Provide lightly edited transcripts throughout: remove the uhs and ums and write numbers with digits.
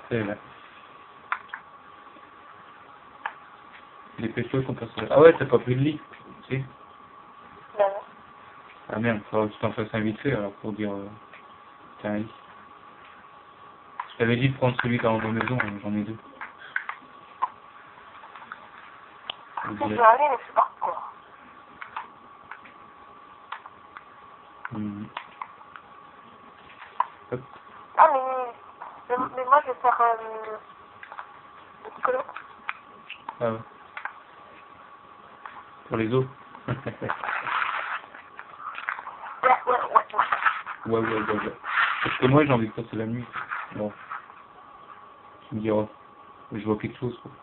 C'est là. Dépêche-toi qu'on passe là. Ah ouais, t'as pas pris le lit, si? Non. Ah merde, faudra que tu t'en fasses un vite fait alors pour dire t'as un lit. Je t'avais dit de prendre celui dans la maison, j'en ai deux. Je vais aller, mais c'est pas quoi. Hop. Ah, mais moi, je vais faire le petit colo. Ah ouais. Pour les os. Ouais. Parce que moi j'ai envie de passer la nuit. Bon. Tu me diras. Je vois quelque chose quoi.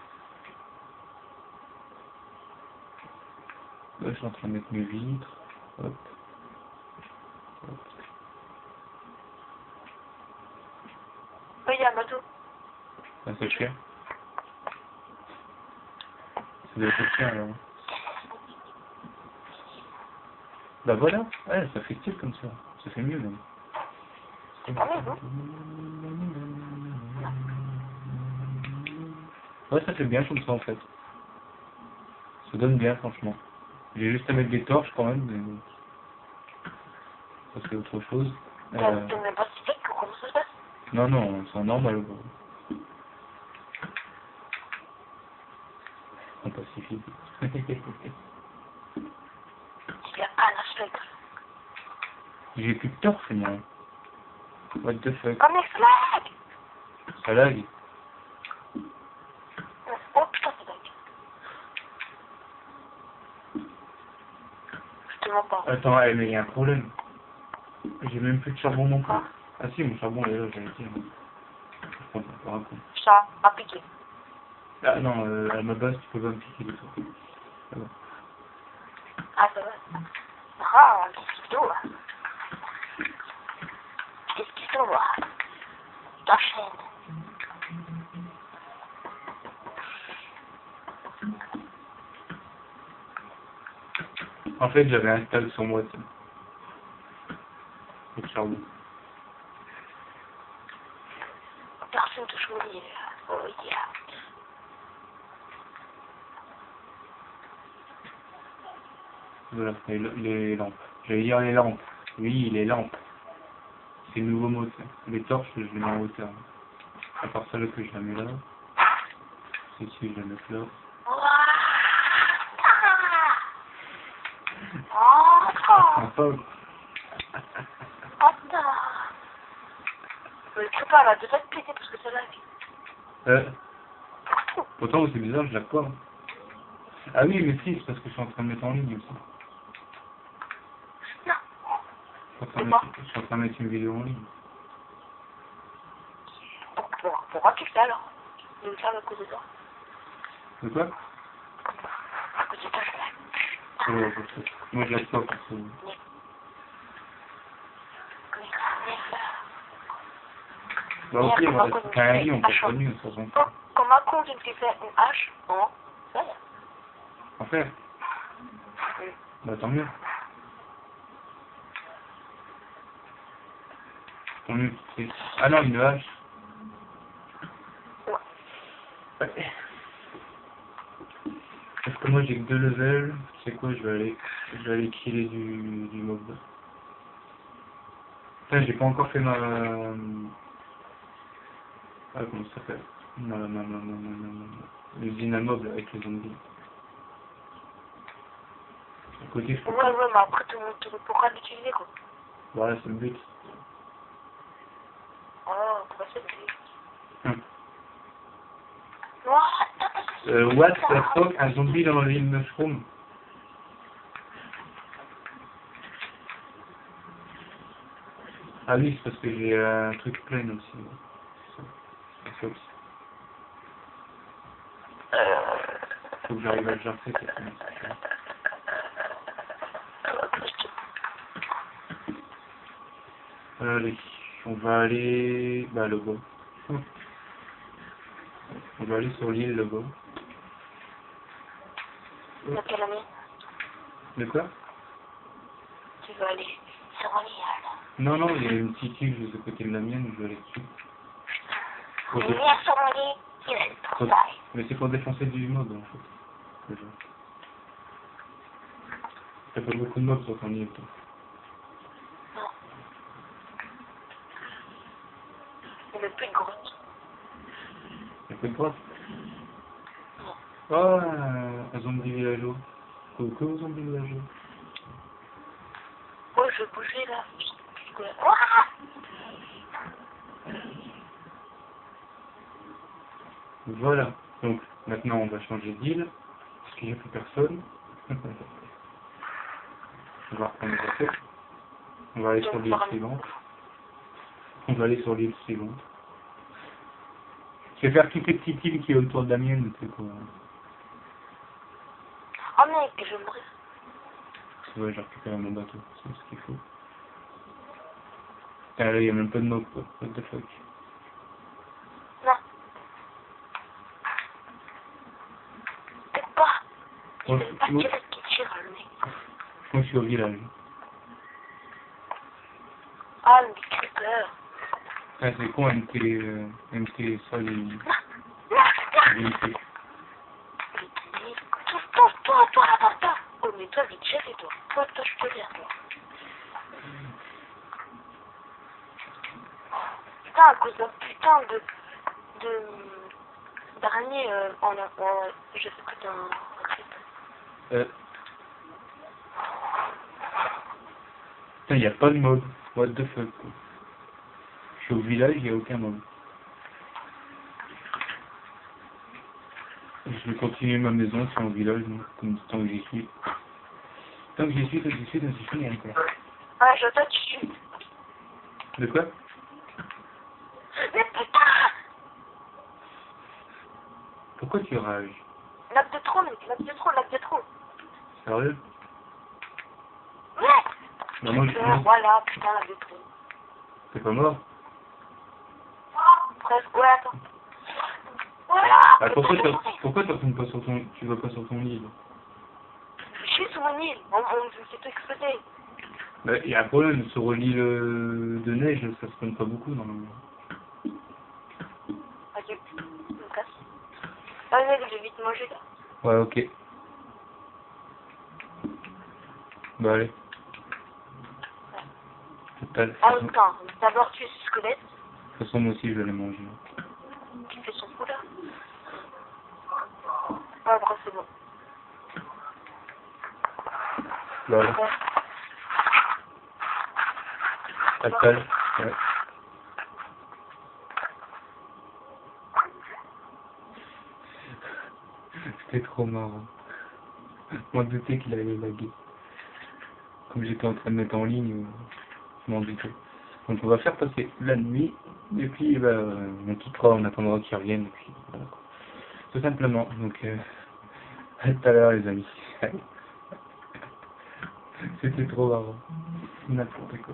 Là je suis en train de mettre mes vitres. Hop. Oui, il y a un bateau. Ah, c'est le chien. Ça doit être le chien alors. Bah voilà. Ouais, ça fait style comme ça. Ça fait mieux même. C'est pas mieux, non? Ouais, ça fait bien comme ça en fait. Ça donne bien franchement. J'ai juste à mettre des torches quand même, mais ça c'est autre chose. T'as même pas si vite que comment ça se passe? Non, c'est normal. En Pacifique. Il y a un aspect. J'ai plus de torche moi. What the fuck. Oh mais flag! Ça lag. Oh putain, c'est dingue. Je te mens pas. Attends, mais il y a un problème. J'ai même plus de charbon non plus. Ah si, mon charbon est là, j'allais dire. Je prends ça par un coup. Ça a piqué. Ah non, à ma base, tu peux pas me piquer du tout. Ça va. Ah, ça va. Ah, qu'est-ce qu'il doit? Qu'est-ce qu'il doit? T'enchaînes. En fait, j'avais un stack sur moi, ça. Le charbon. Personne touche mon lit. Oh yeah. Voilà, les lampes. J'allais dire les lampes. Oui, les lampes. C'est le nouveau mot, ça. Les torches, je les mets en hauteur. À part celle que je la mets là. Celle-ci, je la mets là. Attends. Mais tu pas là, de fait péter parce que c'est là. Pourtant, c'est bizarre, je la pas. Hein. Ah oui, mais si, c'est parce que je suis en train de mettre en ligne aussi. Non. Je suis en train de mettre une vidéo en ligne. Pourquoi tu le fais alors? Je vais le faire à cause de toi. De quoi? À cause de toi, je fais. Ouais, je sais. Moi, je la pas parce que... Bah ok, on va faire un lit, on peut pas mieux, ça s'en fout. Quand Macron vient de faire une hache, bon, ça y est. En faire? Bah tant mieux. Tant mieux. Ah non, une hache. Ouais. Parce que moi j'ai que 2 levels, tu sais quoi, je vais aller killer du mob. Putain, j'ai pas encore fait ma... Ah, comment ça s'appelle? L'usine à mob là, avec les zombies. À côté, je peux pas. Ouais, mais après, tu pourras l'utiliser, quoi. Voilà, c'est le but. Oh, pourquoi c'est lui? What the fuck, un zombie dans l'île Mushroom. Ah oui, c'est parce que j'ai un truc plein aussi. C'est ça aussi. Faut que j'arrive à le jarrer, c'est ça. Allez, on va aller... Bah, le bas. On va aller sur l'île, le bas. Laquelle année? De quoi? Tu veux aller sur l'île? Non, il y a une petite île juste à côté de la mienne, je vais aller dessus. Pour Il dé- vient sur mon lit, il a le pour- travail. Mais c'est pour défoncer du mob en fait. Le jeu. T'as pas beaucoup de mobs sur ton lit, toi. Non. Il a plus de grotte. Y'a pas de droite. Non. Oh, un zombie villageois. Coucou zombie villageois. Oh, je vais bouger là. Ouah. Voilà. Donc maintenant on va changer d'île. Parce qu'il n'y a plus personne. On va reprendre le bateau. On va aller sur l'île suivante. On va aller sur l'île suivante. Je vais faire toutes les petites îles qui est autour de la mienne, tu sais quoi. Oh mec, je vais mourir. Ouais, j'ai récupéré mon bateau, c'est ce qu'il faut. Putain, là, il n'y a même pas de mob, quoi. What the fuck. Non. Peut-être pas. Il Moi, veut pas moi- tirer qui tire, le mec. moi, je suis au village. Ah, le creeper. Ah, c'est con, MT, ça, les... Non, non, MT. Toi, là-bas. Oh, mais toi, vite, chef, et toi. Toi, je te viens, toi. Putain, à cause d'un putain d'araignée, je sais que t'es un creep. Putain, il n'y a pas de mob. What the fuck, quoi. Je suis au village, il n'y a aucun mob. Je vais continuer ma maison sur un village, donc, comme tant que j'y suis. Tant que j'y suis, il y a encore. Ouais, je te tue. De quoi? Mais putain! Pourquoi tu rages? Lac de trop, mec, lac de trop. Sérieux? Ouais! Bah, moi, Voilà, putain, lac de trop. t'es pas mort? Presque, ouais, attends. Voilà! Ah, pourquoi tu retournes pas sur ton... Tu vas pas sur ton île? Je suis sur une île, on s'est tout exploser. Bah, il y a un problème, sur l'île de neige, ça se prend pas beaucoup normalement. Adieu, je me casse. Ah, mec, je vais vite manger là. Ouais, ok. Bah allez. Total. En même temps, d'abord tu es squelette, De toute façon, moi aussi, je vais les manger. qui fait son coup là. Ah, après c'est bon. Voilà. Ouais. Total. Ouais. C'était trop marrant. Moi, je doutais qu'il allait laguer. Comme j'étais en train de mettre en ligne, je m'en doutais. Donc on va faire passer la nuit, et puis bah, on quittera, on attendra qu'il revienne, et puis voilà. Tout simplement. Donc à tout à l'heure les amis. C'était trop marrant. N'importe quoi.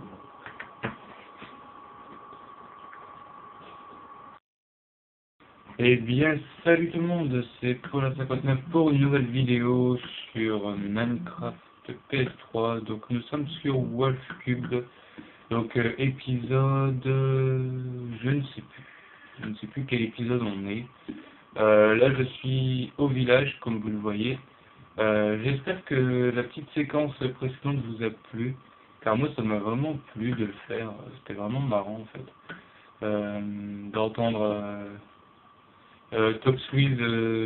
Eh bien, salut tout le monde, c'est Paula59 pour une nouvelle vidéo sur Minecraft PS3. Donc nous sommes sur Wolfcube. Donc épisode... je ne sais plus. Je ne sais plus quel épisode on est. Là je suis au village, comme vous le voyez. J'espère que la petite séquence précédente vous a plu. Car moi ça m'a vraiment plu de le faire. C'était vraiment marrant en fait. D'entendre... Top Squeeze,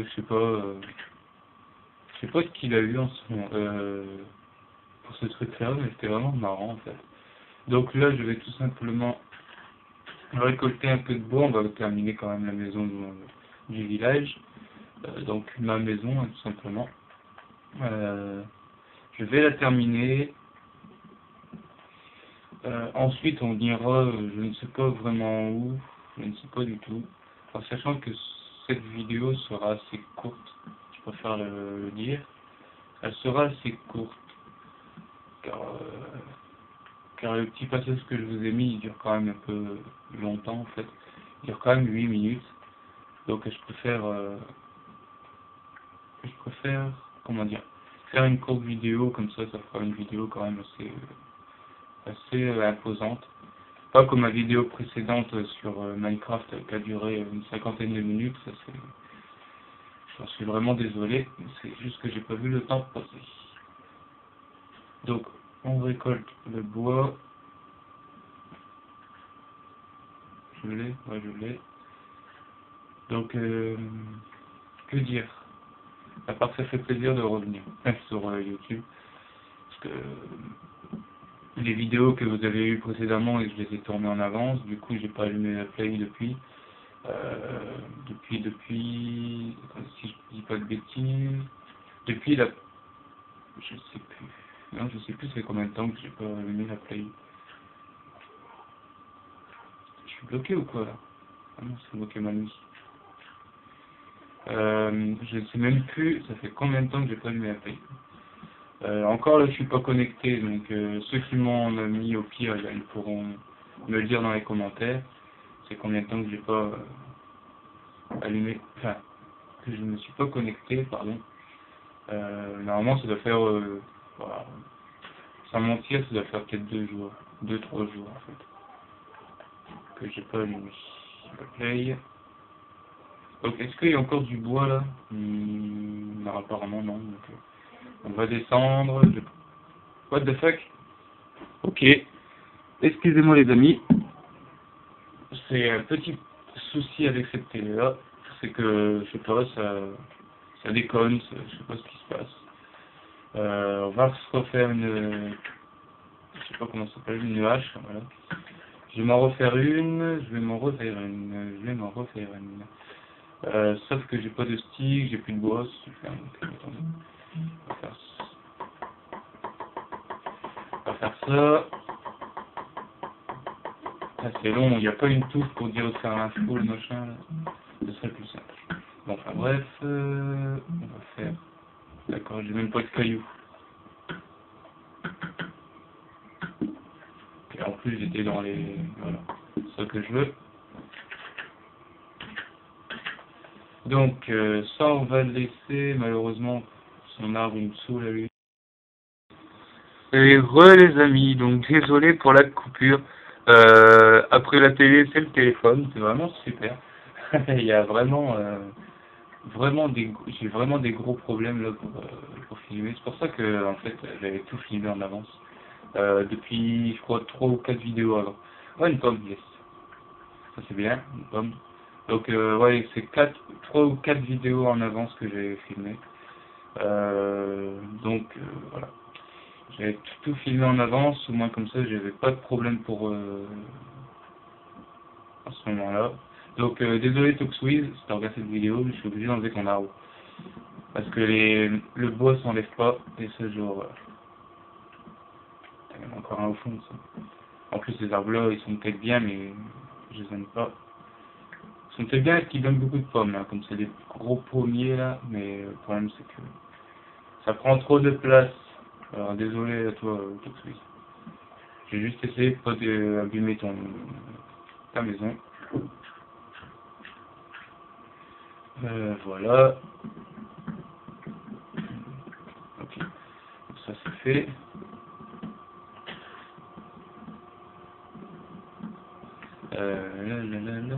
je sais pas ce qu'il a eu en ce moment, pour ce truc-là, mais c'était vraiment marrant en fait. Donc là, je vais tout simplement récolter un peu de bois. On va terminer quand même la maison du village. Donc ma maison, hein, tout simplement. Je vais la terminer. Ensuite, on ira, je ne sais pas vraiment où, je ne sais pas du tout. En sachant que cette vidéo sera assez courte, je préfère le dire. Elle sera assez courte, car le petit passage que je vous ai mis, il dure quand même un peu longtemps en fait. Il dure quand même 8 minutes. Donc je préfère, comment dire, faire une courte vidéo, comme ça fera une vidéo quand même assez imposante. Pas comme ma vidéo précédente sur Minecraft qui a duré une cinquantaine de minutes, ça c'est... J'en suis vraiment désolé, c'est juste que j'ai pas vu le temps passer. Donc, on récolte le bois. Je l'ai, ouais je l'ai. Donc, que dire? À part que ça fait plaisir de revenir sur YouTube. Parce que les vidéos que vous avez eues précédemment, et je les ai tournées en avance, du coup j'ai pas allumé la play depuis. Si je dis pas de bêtises, depuis la... Je sais plus. Non, je sais plus c'est combien de temps que j'ai pas allumé la play. Je suis bloqué ou quoi là? Ah non, c'est bloqué ma nuit. Je ne sais même plus, ça fait combien de temps que j'ai pas allumé la play. Encore là, je suis pas connecté, donc ceux qui m'ont mis au pire, ils pourront me le dire dans les commentaires. C'est combien de temps que j'ai pas allumé, enfin, que je ne me suis pas connecté, pardon. Normalement, ça doit faire, voilà, sans mentir, ça doit faire peut-être 2 jours, 2-3 jours en fait, que j'ai pas allumé la play. Donc, est-ce qu'il y a encore du bois là? Non, apparemment non. Donc, on va descendre. What the fuck? Ok. Excusez-moi les amis. C'est un petit souci avec cette télé là. C'est que, je sais pas, ça déconne, je sais pas ce qui se passe. On va se refaire une... Je sais pas comment ça s'appelle, une hache, voilà. Je vais m'en refaire une, je vais m'en refaire une, je vais m'en refaire une. Sauf que j'ai pas de stick, j'ai plus de bois, c'est super. Donc, attendez. On va faire ça. Ah, c'est long, il n'y a pas une touche pour dire de faire un full machin là. Ce serait plus simple. Bon, enfin bref, on va faire. D'accord, j'ai même pas de cailloux. Et en plus j'étais dans les. Voilà. C'est ce que je veux. Donc ça on va le laisser, malheureusement son arbre il me saoule à lui. Et les amis, donc désolé pour la coupure. Après la télé c'est le téléphone, c'est vraiment super. Il y a vraiment j'ai vraiment des gros problèmes là pour filmer. C'est pour ça que en fait j'avais tout filmé en avance. Depuis je crois 3 ou 4 vidéos avant. Ouais, une pomme, yes. Ça c'est bien, une pomme. Donc ouais, c'est 3 ou 4 vidéos en avance que j'ai filmé. Donc voilà. J'avais tout filmé en avance, au moins comme ça j'avais pas de problème pour à ce moment-là. Donc désolé Toxwiz, si t'as regardé cette vidéo, je suis obligé d'enlever ton arbre. Parce que le bois s'enlève pas, et ce jour... il y en a encore un au fond, ça. En plus ces arbres-là, ils sont peut-être bien, mais je les aime pas. Ils sont peut-être bien parce qu'ils donnent beaucoup de pommes, là, comme c'est des gros pommiers là, mais le problème c'est que ça prend trop de place. Alors désolé à toi Toxwiz. J'ai juste essayé de pas abîmer ta maison. Voilà. Ok. Ça c'est fait. Là.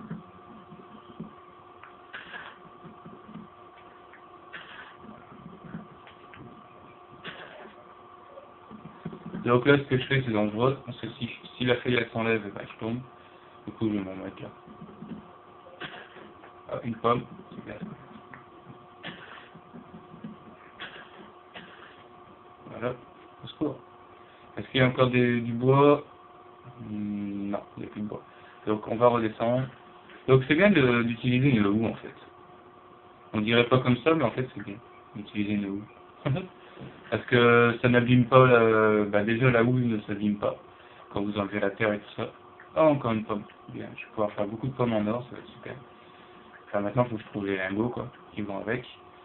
Donc là, ce que je fais, c'est dangereux, parce que si la feuille elle s'enlève, bah, je tombe. Du coup, je vais m'en mettre là. Ah, une pomme, c'est bien. Voilà, au secours. Est-ce qu'il y a encore du bois? Non, il n'y a plus de bois. Donc on va redescendre. Donc c'est bien d'utiliser une houe en fait. On dirait pas comme ça, mais en fait c'est bien d'utiliser une houe. Parce que ça n'abîme pas, bah déjà la houe ne s'abîme pas quand vous enlevez la terre et tout ça. Ah, encore une pomme. Bien, je vais pouvoir faire beaucoup de pommes en or, ça va être super. Enfin maintenant il faut que je trouve les lingots quoi, qui vont avec.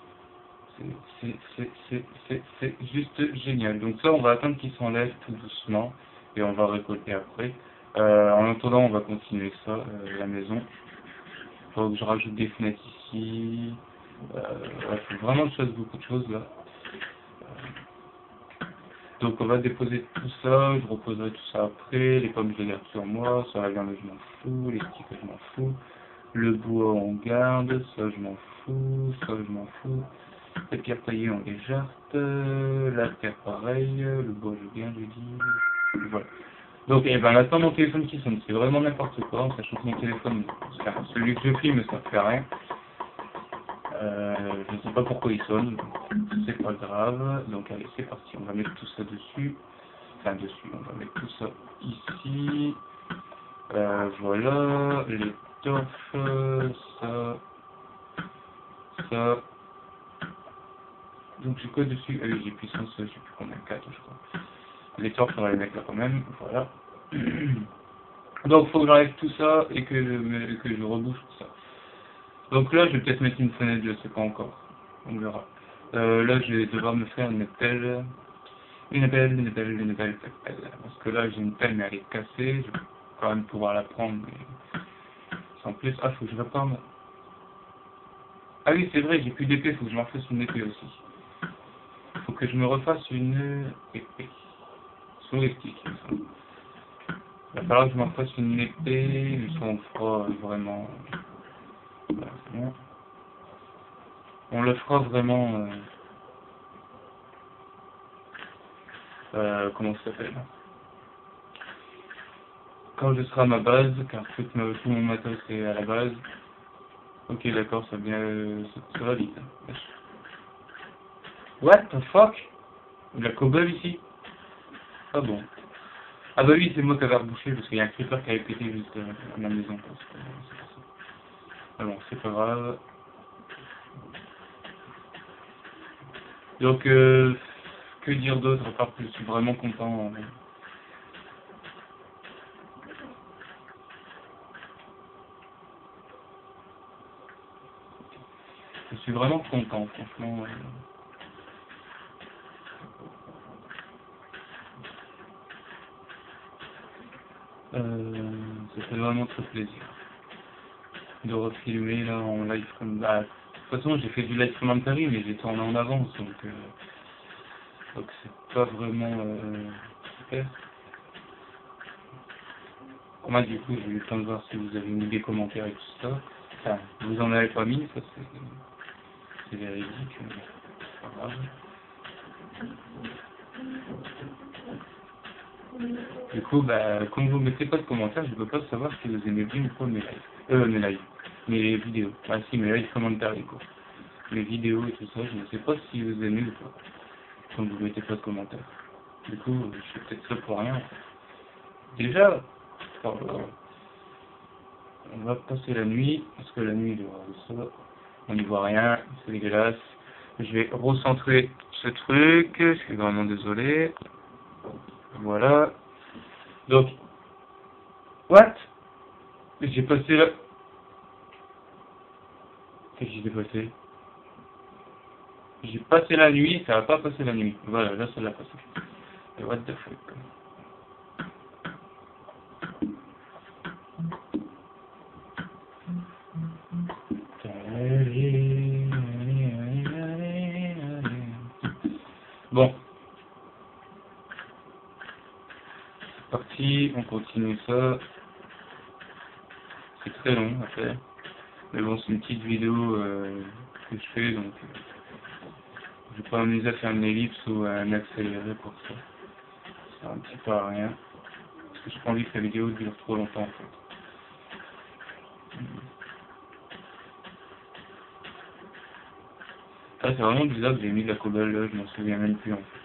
C'est juste génial. Donc ça, on va attendre qu'il s'enlève tout doucement et on va récolter après. En attendant, on va continuer ça, la maison. Il faut que je rajoute des fenêtres ici. Il faut vraiment que je fasse beaucoup de choses là. Donc on va déposer tout ça, je reposerai tout ça après, les pommes je les garde sur moi, ça la viande je m'en fous, les sticks je m'en fous, le bois on garde, ça je m'en fous, ça je m'en fous, les pierres taillées on les jette, la terre pareil, le bois je garde, je dis, voilà. Donc et ben maintenant mon téléphone qui sonne, c'est vraiment n'importe quoi, en sachant que mon téléphone, enfin, celui que je filme ça ne fait rien. Je ne sais pas pourquoi il sonne, c'est pas grave, donc allez c'est parti, on va mettre tout ça dessus, enfin dessus, on va mettre tout ça ici, voilà, les torches, ça, ça, donc j'ai quoi dessus? Ah oui j'ai puissance, je sais plus combien, 4 je crois, les torches on va les mettre là quand même, voilà, donc faut que j'enlève tout ça et que je rebouche tout ça. Donc là, je vais peut-être mettre une fenêtre, je sais pas encore. On verra. Là, je vais devoir me faire une pelle. Une pelle. Parce que là, j'ai une pelle, mais elle est cassée. Je vais quand même pouvoir la prendre, mais sans plus. Ah, faut que je répare. Ah oui, c'est vrai, j'ai plus d'épée, faut que je m'en fasse une épée aussi. Faut que je me refasse une épée. Sous les sticks, il me semble. Il va falloir que je m'en fasse une épée, mais ça on fera vraiment. Voilà, c'est bon. On le fera vraiment. Comment ça s'appelle? Quand je serai à ma base, car tout mon matos est à la base. Ok, d'accord, ça va vite. What the fuck? Il y a la cobble ici? Ah bon. Ah bah oui, c'est moi qui avais rebouché parce qu'il y a un creeper qui avait pété juste à ma maison. Ah bon, c'est pas grave. Donc, que dire d'autre à part que je suis vraiment content. Je suis vraiment content, franchement. Ça fait vraiment très plaisir de refilmer là en live comme bah, de toute façon j'ai fait du live commentary mais j'ai tourné en avance donc c'est pas vraiment super. Moi du coup j'ai eu le temps de voir si vous avez mis des commentaires et tout ça. Enfin vous en avez pas mis, ça c'est véridique, mais c'est pas grave. Du coup bah comme vous mettez pas de commentaires je peux pas savoir si vous aimez bien ou pas mes lives, mes vidéos. Ah si mes live commentary quoi. Les vidéos et tout ça, je ne sais pas si vous aimez ou pas. Quand vous mettez pas de commentaires. Du coup, je fais peut-être ça pour rien. Déjà, on va passer la nuit, parce que la nuit, il y aura ça. On n'y voit rien, c'est dégueulasse. Je vais recentrer ce truc, je suis vraiment désolé. Voilà. Donc, what? J'ai passé la... Qu'est-ce que j'ai passé? J'ai passé la nuit, ça va pas passer la nuit. Voilà, là ça l'a passé. Et what the fuck? Bon, c'est parti, on continue ça. C'est très long à faire. Mais bon, c'est une petite vidéo que je fais, donc je vais pas m'amuser à faire une ellipse ou un accéléré pour ça. C'est un petit peu à rien. Parce que j'ai pas envie que la vidéo dure trop longtemps en fait. Ah, c'est vraiment bizarre que j'ai mis de la cobble là, je m'en souviens même plus en fait.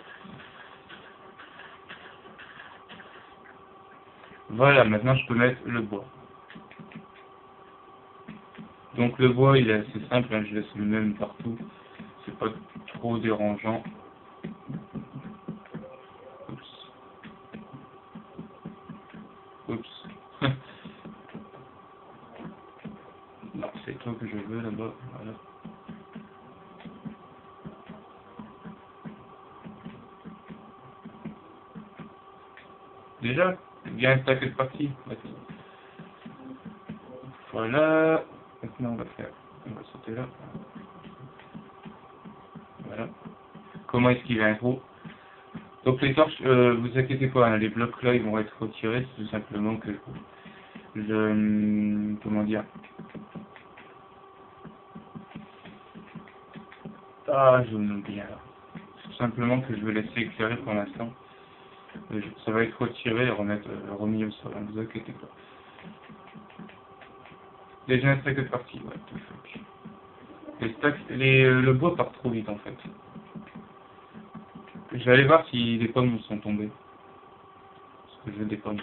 Voilà, maintenant je peux mettre le bois. Donc le bois il est assez simple, hein, je laisse le même partout. C'est pas trop dérangeant. Oups. Oups. Non, c'est toi que je veux là-bas. Voilà. Déjà, bien un stack de partie. Voilà. Maintenant on va sauter là. Voilà. Comment est-ce qu'il a un gros? Donc les torches, vous inquiétez pas, hein, les blocs là ils vont être retirés, c'est tout simplement que comment dire, ah je me bien là. C'est tout simplement que je vais laisser éclairer pour l'instant. Ça va être retiré et remis au sol, ne vous inquiétez pas. Déjà un stack est parti, ouais, tout fuck. Le bois part trop vite en fait. Je vais aller voir si les pommes sont tombées. Parce que je veux des pommes.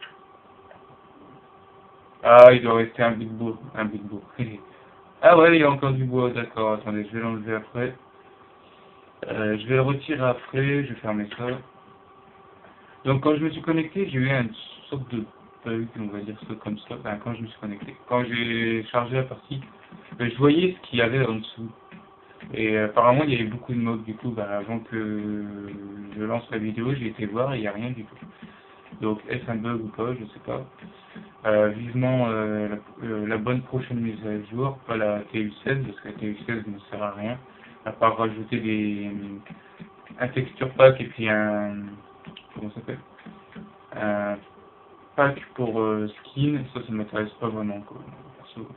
Ah, il doit rester un bout de bois. Un bout de bois. Ah ouais, il y a encore du bois, d'accord. Attendez, je vais l'enlever après. Je vais le retirer après, je vais fermer ça. Donc quand je me suis connecté, j'ai eu une sorte de bug, on va dire ça comme ça. Enfin, quand je me suis connecté. Quand j'ai chargé la partie, je voyais ce qu'il y avait en dessous. Et apparemment, il y avait beaucoup de mobs. Du coup, avant que je lance la vidéo, j'ai été voir et il n'y a rien du tout. Donc, est-ce un bug ou pas, je sais pas. Vivement la bonne prochaine mise à jour, pas la TU16, parce que la TU16 ne sert à rien, à part rajouter un texture pack et puis comment ça s'appelle, un pack pour skin, ça ne m'intéresse pas vraiment, quoi, perso.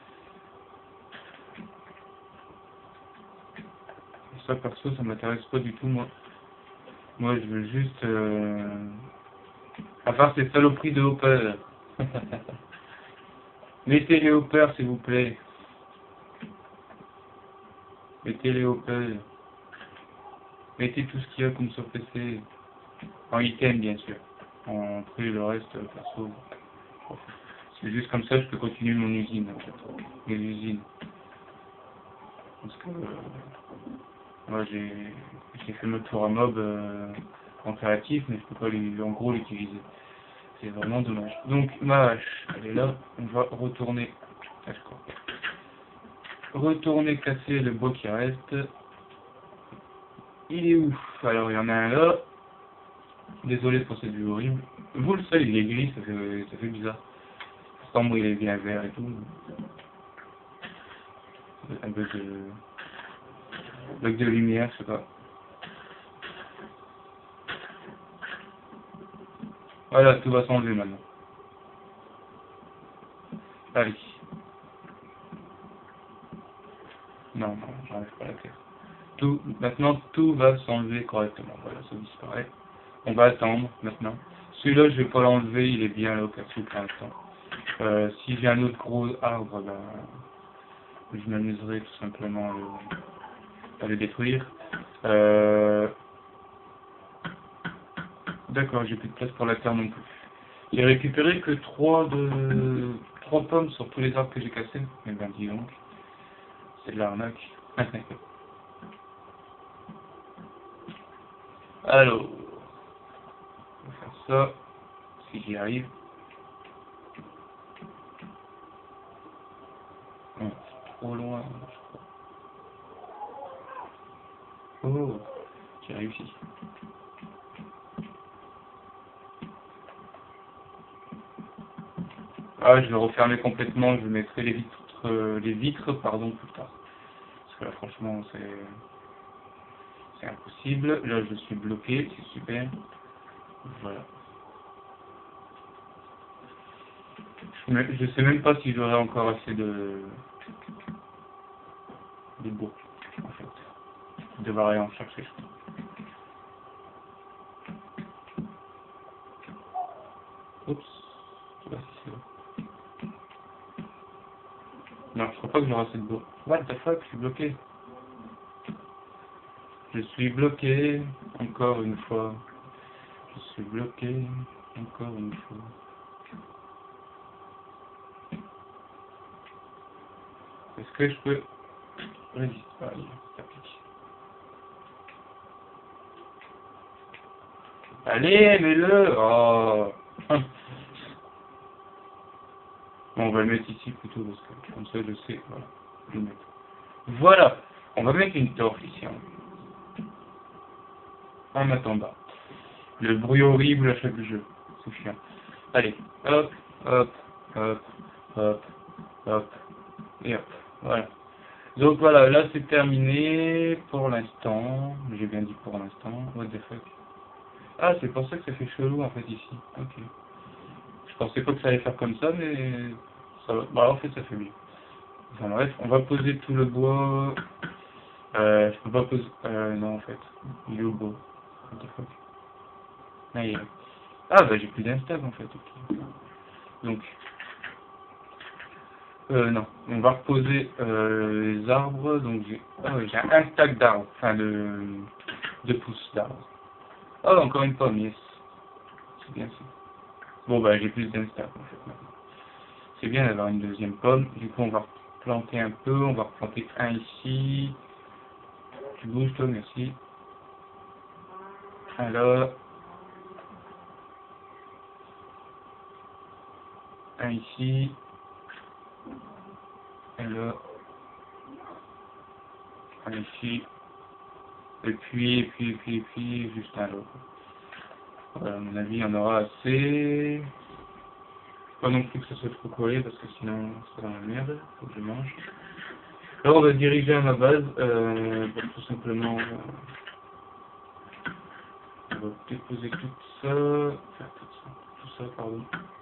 Ça, perso, ça m'intéresse pas du tout, moi. Moi, je veux juste, à part ces saloperies de hopper. Mettez les hoppers, s'il vous plaît. Mettez les hoppers. Mettez tout ce qu'il y a comme sur PC. En item, bien sûr. Après, le reste, perso. C'est juste comme ça, je peux continuer mon usine, en fait. Mes usines. Parce que, moi, j'ai fait notre tour à mob en créatif, mais je peux pas en gros l'utiliser. C'est vraiment dommage. Donc, ma hache, elle est là. On va retourner. Ah, je crois. Retourner casser le bois qui reste. Il est où? Alors, il y en a un là. Désolé pour cette vue horrible. Vous, le sol, il est gris, ça fait bizarre. Pourtant, moi, il est bien vert et tout. Un peu de lumière, je sais pas. Voilà, tout va s'enlever maintenant. Allez. Non, non, j'enlève pas la terre. Maintenant, tout va s'enlever correctement. Voilà, ça disparaît. On va attendre maintenant. Celui-là, je vais pas l'enlever, il est bien là au perso pour l'instant. Si j'ai un autre gros arbre, je m'amuserai tout simplement à le détruire. D'accord, j'ai plus de place pour la terre non plus. J'ai récupéré que 3 pommes sur tous les arbres que j'ai cassés. Mais ben dis donc, c'est de l'arnaque. Alors, on va faire ça, si j'y arrive. Non, c'est trop loin, je crois. Oh, j'ai réussi. Ah, je vais refermer complètement, je mettrai les vitres, pardon, plus tard. Parce que là, franchement, c'est impossible. Là, je suis bloqué, c'est super. Voilà. Je sais même pas si j'aurai encore assez de bois, en fait. Je devrais aller en chercher, je crois. Oups, je sais pas si c'est là. Non, je crois pas que j'aurai assez de bois. What the fuck, je suis bloqué. Je suis bloqué, encore une fois. Je suis bloqué, encore une fois. Est-ce que je peux résister? Ah, ça pique. Allez, mets-le! Oh! Bon, on va le mettre ici plutôt, parce que comme ça je sais, voilà. Je vais le mettre. Voilà! On va mettre une torche ici, en attendant. Le bruit horrible à chaque jeu. C'est chiant. Allez, hop, hop, hop, hop, hop, et hop. Voilà. Donc voilà, là c'est terminé pour l'instant. J'ai bien dit pour l'instant. What the fuck. Ah, c'est pour ça que ça fait chelou en fait ici. Ok. Je pensais pas que ça allait faire comme ça, mais ça va. Bah en fait ça fait bien. Enfin bref, on va poser tout le bois. Je peux pas poser. Non en fait. Il est au bois. What the fuck. Ah, il est là. Ah bah j'ai plus d'instable en fait. Ok. Donc. Non. On va reposer les arbres. Donc j'ai un stack d'arbres. Enfin de pousses d'arbres. Oh encore une pomme, yes. C'est bien ça. Bon bah j'ai plus d'instable en fait maintenant. C'est bien d'avoir une deuxième pomme. Du coup, on va planter un peu. On va replanter un ici. Tu bouges, toi, merci. Un là. Un ici. Un là. Un ici. Et puis, juste un là. Voilà, à mon avis, il y en aura assez. Pas non plus que ça soit trop collé parce que sinon, c'est dans la merde. Faut que je mange. Là, on va se diriger à ma base. Pour tout simplement. On va déposer tout ça. Enfin, tout ça, pardon.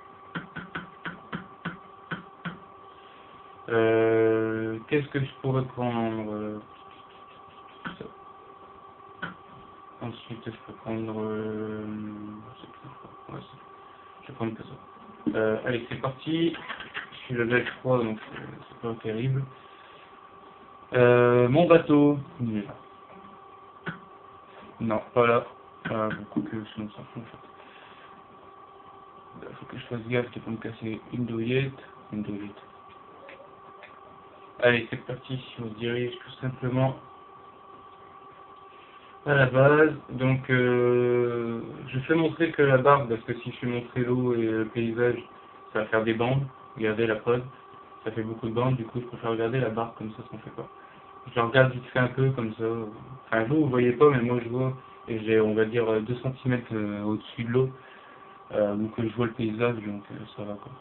Qu'est-ce que je pourrais prendre ça. Ensuite, je peux prendre... je sais plus quoi. Ouais, je vais prendre que ça. Allez, c'est parti. Je suis level 3, donc c'est pas terrible. Mon bateau, il est là. Non, pas là. Beaucoup que sinon ça fout en fait. Il faut que je fasse gaffe de pas me casser une douillette. Une douillette. Allez, c'est parti. On se dirige tout simplement à la base. Donc, je fais montrer que la barre, parce que si je fais montrer l'eau et le paysage, ça va faire des bandes. Regardez la preuve, ça fait beaucoup de bandes. Du coup, je préfère regarder la barre comme ça ne fait pas. Je la regarde vite fait un peu comme ça. Enfin, vous voyez pas, mais moi je vois. Et j'ai, on va dire, 2 centimètres au-dessus de l'eau. Donc, je vois le paysage, donc ça va quoi.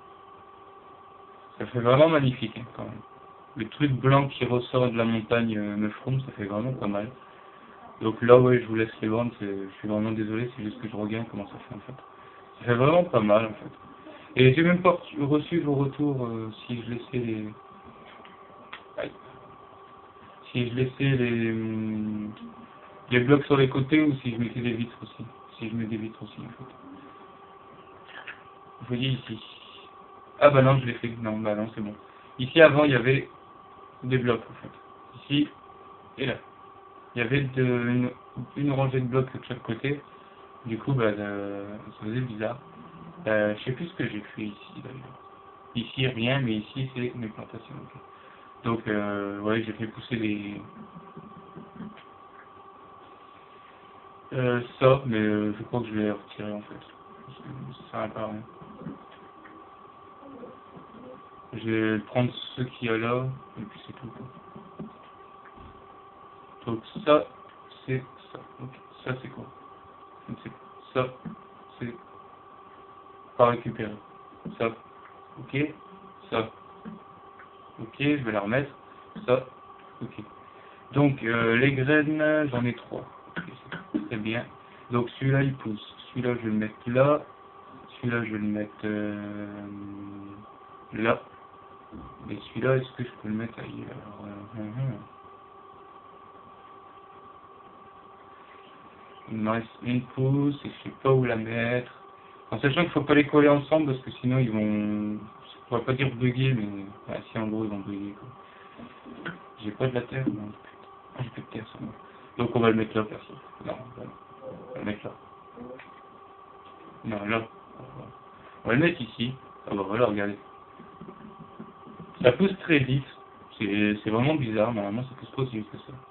Ça fait vraiment magnifique hein, quand même. Le truc blanc qui ressort de la montagne Mushroom, ça fait vraiment pas mal. Donc là, ouais, je vous laisse les bandes, je suis vraiment désolé, c'est juste que je regarde comment ça fait en fait. Ça fait vraiment pas mal en fait. Et j'ai même pas reçu vos retours si je laissais les... Aïe. Si je laissais les blocs sur les côtés ou si je mettais des vitres aussi. Si je mets des vitres aussi en fait. Vous voyez ici. Ah bah non, je l'ai fait. Non, bah non, c'est bon. Ici avant, il y avait des blocs en fait. Ici et là. Il y avait une rangée de blocs de chaque côté. Du coup, bah, ça faisait bizarre. Je sais plus ce que j'ai fait ici d'ailleurs. Ici rien, mais ici c'est mes plantations. Ok. Donc ouais, j'ai fait pousser ça, mais je crois que je vais les retirer en fait. Parce que ça sert à pas à rien. Je vais prendre ce qu'il y a là, et puis c'est tout quoi. Donc ça, c'est ça. Ok. Ça c'est quoi? Je ne sais pas. Ça, c'est pas récupéré. Ça, ok. Ça, ok, je vais la remettre. Ça, ok. Donc, les graines, j'en ai 3. Ok, c'est très bien. Donc, celui-là, il pousse. Celui-là, je vais le mettre là. Celui-là, je vais le mettre là. Et celui-là, est-ce que je peux le mettre ailleurs Il me reste une pousse et je sais pas où la mettre. En sachant qu'il ne faut pas les coller ensemble parce que sinon, ils vont... Je pourrais pas dire bugger, mais... Ah, si, en gros, ils vont bugger, quoi. J'ai pas de la terre, non. Ah, j'ai plus de terre sur moi. Donc, on va le mettre là, perso. Non, voilà. On va le mettre là. Non, là. On va le mettre ici. Ah bah voilà, regardez. Ça pousse très vite. C'est vraiment bizarre. Normalement, ça pousse pas aussi vite que ça.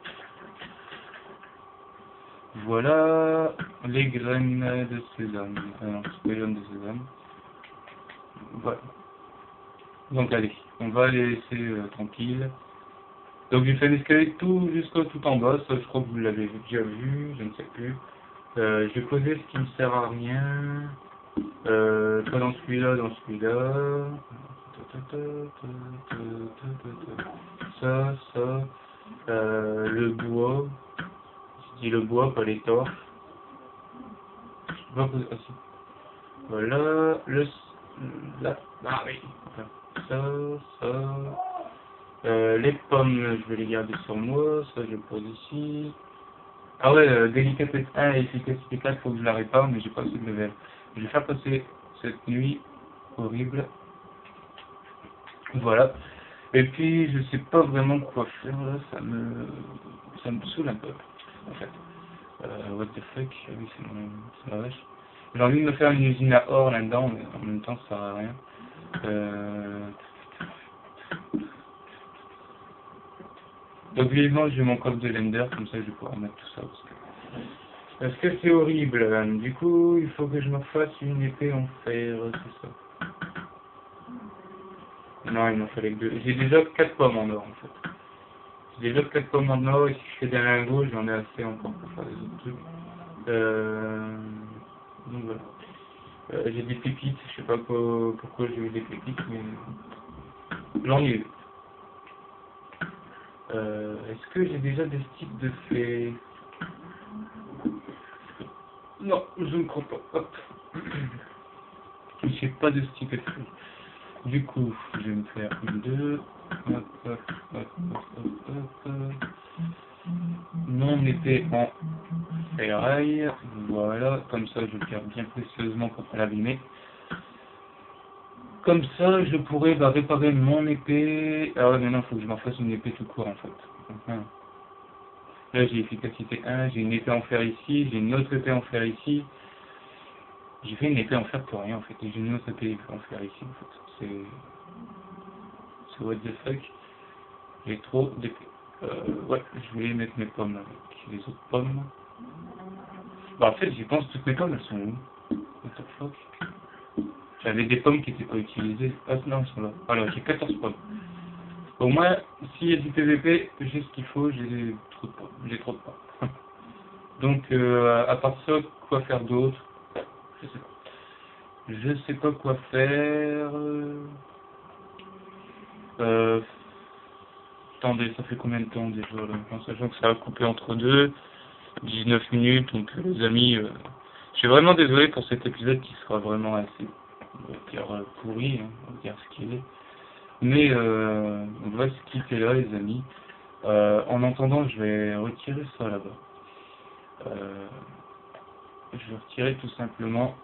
Voilà les graines de sésame. Non, c'est pas les graines de sésame. Voilà. Donc allez, on va les laisser tranquilles. Donc j'ai fait un escalier tout jusqu'au tout en bas. Ça, je crois que vous l'avez déjà vu. Je ne sais plus. J'ai posé ce qui ne sert à rien. Pas dans celui-là, dans celui-là. Ça. Le bois. Je dis le bois, pas les torches. peux pas poser... Ah si. Voilà, là, ah oui, ça, les pommes, je vais les garder sur moi, ça je pose ici. Ah ouais, délicatesse 1 et efficacité 4, faut que je la répare, mais j'ai pas assez de level. Je vais faire passer cette nuit horrible. Voilà. Et puis, je sais pas vraiment quoi faire, là, ça me saoule un peu, en fait. What the fuck, ah oui, c'est la vache. J'ai envie de me faire une usine à or là-dedans, mais en même temps, ça sert à rien. Donc, vivement, j'ai mon coffre de Lender, comme ça, je vais pouvoir mettre tout ça. Parce que c'est horrible. Du coup, il faut que je me fasse une épée en fer, c'est ça. Non, il m'en fallait que 2. J'ai déjà 4 pommes en or, en fait. J'ai déjà 4 pommes en or, et si je fais des lingots, j'en ai assez encore pour faire des autres trucs. Donc voilà. J'ai des pépites, je sais pas pourquoi j'ai eu des pépites, mais j'en ai eu. Est-ce que j'ai déjà des sticks de fées? Non, je ne crois pas. Hop. J'ai pas de stick de fées. Du coup, je vais me faire une, deux. Hop, hop, hop, hop, hop, hop. Mon épée en ferraille. Voilà, comme ça je le garde bien précieusement pour pas l'abîmer. Comme ça, je pourrais réparer mon épée. Ah ouais, maintenant il faut que je m'en fasse une épée tout court en fait. Là j'ai efficacité 1, j'ai une épée en fer ici, j'ai une autre épée en fer ici. J'ai fait une épée en fer pour rien en fait, et j'ai une autre épée en fer ici en fait. C'est what the fuck. J'ai trop d'épées. Ouais, je voulais mettre mes pommes avec les autres pommes. Bah en fait j'y pense, toutes mes pommes elles sont où? What the fuck. J'avais des pommes qui n'étaient pas utilisées. Ah non, elles sont là. Alors j'ai 14 pommes. Au moins, s'il y a du PVP, j'ai ce qu'il faut, j'ai trop de pommes. J'ai trop de pommes. Donc, à part ça, quoi faire d'autre? Je sais pas. Je sais pas quoi faire. Attendez, ça fait combien de temps déjà là? En sachant que ça va couper entre deux, 19 minutes, donc les amis, je suis vraiment désolé pour cet épisode qui sera vraiment assez, on va dire, pourri, hein, on va dire ce qu'il est. Mais on va se quitter là les amis. En attendant, je vais retirer ça là-bas. Je vais retirer tout simplement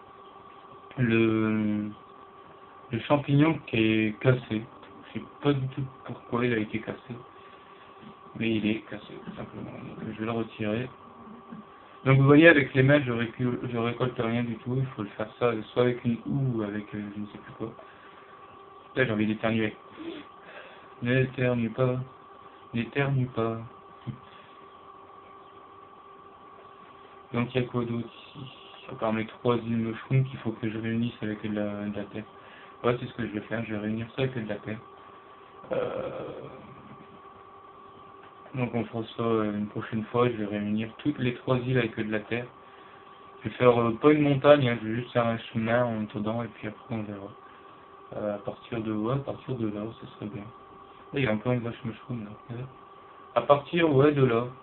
le champignon qui est cassé. Je sais pas du tout pourquoi il a été cassé. Mais il est cassé tout simplement. Donc je vais le retirer. Donc vous voyez, avec les mains, je récolte rien du tout. Il faut le faire ça soit avec une houe ou avec je ne sais plus quoi. Là j'ai envie d'éternuer. N'éternue pas. N'éternue pas. Donc il y a quoi d'autre ici? À part mes 3 îles mushrooms qu'il faut que je réunisse avec de la terre. Ouais, c'est ce que je vais faire, je vais réunir ça avec de la terre. Donc on fera ça une prochaine fois, je vais réunir toutes les 3 îles avec de la terre. Je vais faire pas une montagne, hein, je vais juste faire un chemin en dedans et puis après on verra. À partir de là, ce serait bien. Là, il y a encore une vache mushroom là. À partir, ouais, de là.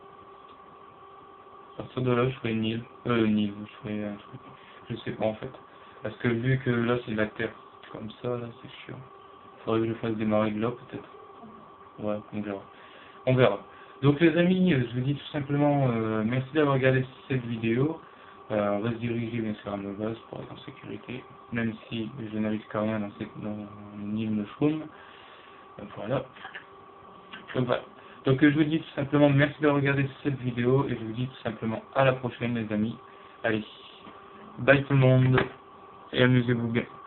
À partir de là, je ferai une île. Je ferai un truc. Je sais pas en fait. Parce que vu que là c'est de la terre comme ça, là c'est chiant. Faudrait que je fasse démarrer de là peut-être. Ouais, on verra. On verra. Donc les amis, je vous dis tout simplement merci d'avoir regardé cette vidéo. On va se diriger bien sûr à nos bases pour être en sécurité. Même si je ne risque rien dans une île mushroom. Voilà. Donc voilà. Donc je vous dis tout simplement merci d'avoir regardé cette vidéo et je vous dis tout simplement à la prochaine les amis. Allez, bye tout le monde et amusez-vous bien.